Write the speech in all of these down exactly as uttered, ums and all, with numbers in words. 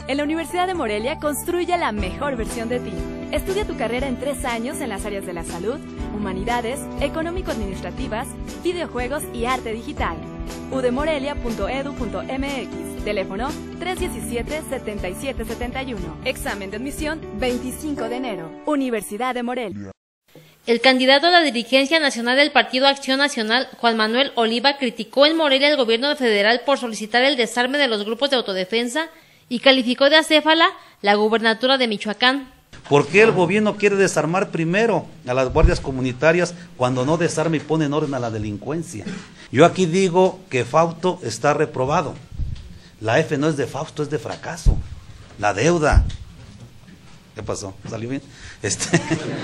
En la Universidad de Morelia, construye la mejor versión de ti. Estudia tu carrera en tres años en las áreas de la salud, humanidades, económico-administrativas, videojuegos y arte digital. u d morelia punto e d u punto m x. Teléfono tres uno siete, siete siete siete uno. Examen de admisión veinticinco de enero. Universidad de Morelia. El candidato a la dirigencia nacional del Partido Acción Nacional, Juan Manuel Oliva, criticó en Morelia al gobierno federal por solicitar el desarme de los grupos de autodefensa y calificó de acéfala la gubernatura de Michoacán. ¿Por qué el gobierno quiere desarmar primero a las guardias comunitarias cuando no desarma y pone en orden a la delincuencia? Yo aquí digo que Fausto está reprobado. La F no es de Fausto, es de fracaso. La deuda. ¿Qué pasó? ¿Salió bien? Este,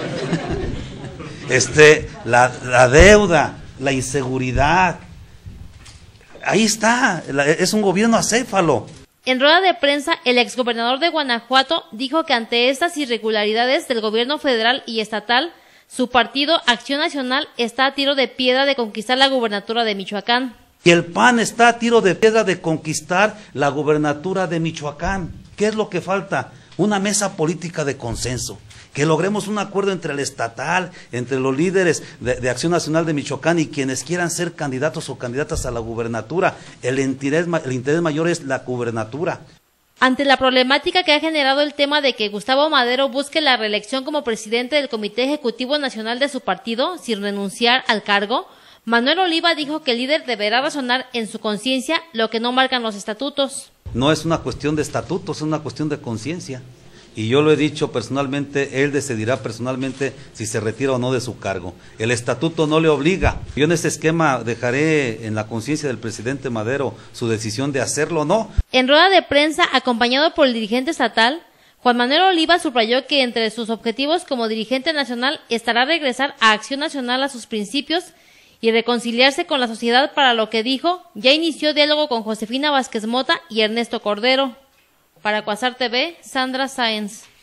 este, la, la deuda, la inseguridad. Ahí está, es un gobierno acéfalo. En rueda de prensa, el exgobernador de Guanajuato dijo que ante estas irregularidades del gobierno federal y estatal, su partido Acción Nacional está a tiro de piedra de conquistar la gubernatura de Michoacán. Y el P A N está a tiro de piedra de conquistar la gubernatura de Michoacán. ¿Qué es lo que falta? Una mesa política de consenso. Que logremos un acuerdo entre el estatal, entre los líderes de, de Acción Nacional de Michoacán y quienes quieran ser candidatos o candidatas a la gubernatura. El interés, el interés mayor es la gubernatura. Ante la problemática que ha generado el tema de que Gustavo Madero busque la reelección como presidente del Comité Ejecutivo Nacional de su partido, sin renunciar al cargo, Manuel Oliva dijo que el líder deberá razonar en su conciencia lo que no marcan los estatutos. No es una cuestión de estatutos, es una cuestión de conciencia. Y yo lo he dicho personalmente, él decidirá personalmente si se retira o no de su cargo. El estatuto no le obliga. Yo en ese esquema dejaré en la conciencia del presidente Madero su decisión de hacerlo o no. En rueda de prensa, acompañado por el dirigente estatal, Juan Manuel Oliva subrayó que entre sus objetivos como dirigente nacional estará regresar a Acción Nacional a sus principios y reconciliarse con la sociedad, para lo que dijo, ya inició diálogo con Josefina Vázquez Mota y Ernesto Cordero. Para Cuasar T V, Sandra Sáenz.